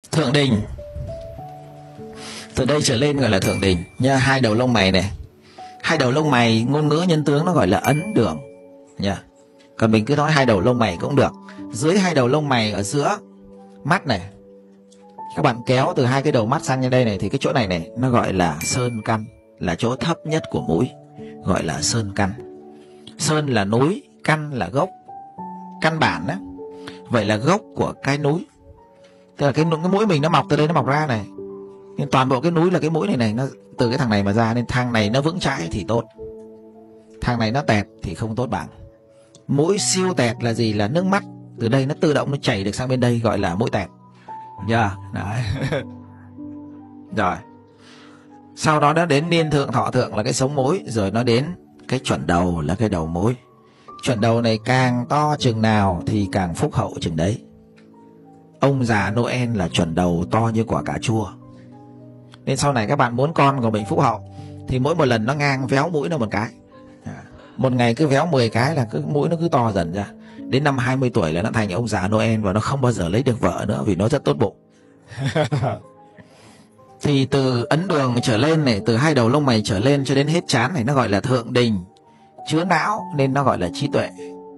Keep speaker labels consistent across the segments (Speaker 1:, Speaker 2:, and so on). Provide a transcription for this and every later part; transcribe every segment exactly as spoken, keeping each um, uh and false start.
Speaker 1: Thượng đình. Từ đây trở lên gọi là thượng đình nha. Hai đầu lông mày này, hai đầu lông mày ngôn ngữ nhân tướng nó gọi là ấn đường nha. Còn mình cứ nói hai đầu lông mày cũng được. Dưới hai đầu lông mày ở giữa mắt này, các bạn kéo từ hai cái đầu mắt sang như đây này, thì cái chỗ này này nó gọi là sơn căn, là chỗ thấp nhất của mũi, gọi là sơn căn. Sơn là núi, căn là gốc, căn bản á. Vậy là gốc của cái núi, tức là cái, cái mũi mình nó mọc từ đây, nó mọc ra này, nhưng toàn bộ cái núi là cái mũi này này, nó từ cái thằng này mà ra, nên thằng này nó vững chãi thì tốt, thằng này nó tẹt thì không tốt bằng. Mũi siêu tẹt là gì? Là nước mắt từ đây nó tự động nó chảy được sang bên đây, gọi là mũi tẹt. Yeah, đấy. Rồi sau đó nó đến niên thượng thọ thượng là cái sống mũi, rồi nó đến cái chuẩn đầu là cái đầu mũi. Chuẩn đầu này càng to chừng nào thì càng phúc hậu chừng đấy. Ông già Noel là chuẩn đầu to như quả cà chua, nên sau này các bạn muốn con của mình phúc hậu thì mỗi một lần nó ngang véo mũi nó một cái, một ngày cứ véo mười cái là cứ mũi nó cứ to dần ra. Đến năm hai mươi tuổi là nó thành ông già Noel và nó không bao giờ lấy được vợ nữa vì nó rất tốt bụng. Thì từ ấn đường trở lên này, từ hai đầu lông mày trở lên cho đến hết trán này, nó gọi là thượng đình, chứa não nên nó gọi là trí tuệ.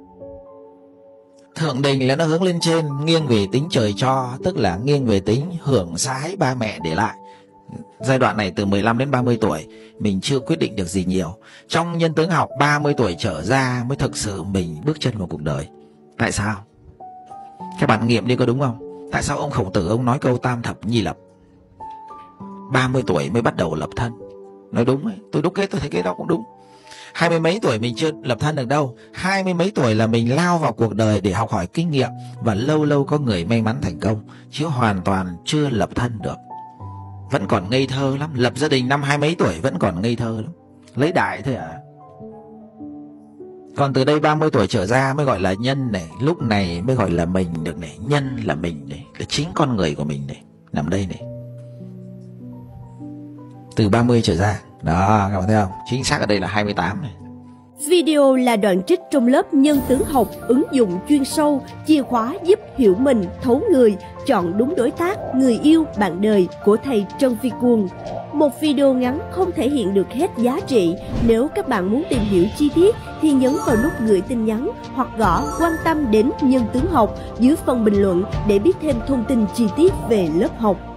Speaker 1: Thượng đình là nó hướng lên trên, nghiêng về tính trời cho, tức là nghiêng về tính hưởng sái ba mẹ để lại. Giai đoạn này từ mười lăm đến ba mươi tuổi mình chưa quyết định được gì nhiều. Trong nhân tướng học ba mươi tuổi trở ra mới thực sự mình bước chân vào cuộc đời. Tại sao? Các bạn nghiệm đi có đúng không? Tại sao ông Khổng Tử ông nói câu tam thập nhi lập? ba mươi tuổi mới bắt đầu lập thân. Nói đúng ấy, tôi đúc kết tôi thấy cái đó cũng đúng. Hai mươi mấy tuổi mình chưa lập thân được đâu. Hai mươi mấy tuổi là mình lao vào cuộc đời để học hỏi kinh nghiệm, và lâu lâu có người may mắn thành công, chứ hoàn toàn chưa lập thân được. Vẫn còn ngây thơ lắm. Lập gia đình năm hai mấy tuổi vẫn còn ngây thơ lắm, lấy đại thôi à. Còn từ đây ba mươi tuổi trở ra mới gọi là nhân này, lúc này mới gọi là mình được này. Nhân là mình này, là chính con người của mình này, nằm đây này. Từ ba mươi trở ra. Đó, các bạn thấy không? Chính xác ở đây là hai mươi tám này.
Speaker 2: Video là đoạn trích trong lớp nhân tướng học ứng dụng chuyên sâu, chìa khóa giúp hiểu mình, thấu người, chọn đúng đối tác, người yêu, bạn đời của thầy Trân Phi Cuồng. Một video ngắn không thể hiện được hết giá trị. Nếu các bạn muốn tìm hiểu chi tiết thì nhấn vào nút gửi tin nhắn hoặc gõ quan tâm đến nhân tướng học dưới phần bình luận để biết thêm thông tin chi tiết về lớp học.